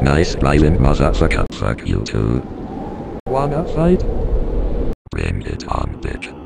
Nice driving, motherfucker. Fuck you too. Wanna fight? Bring it on, bitch.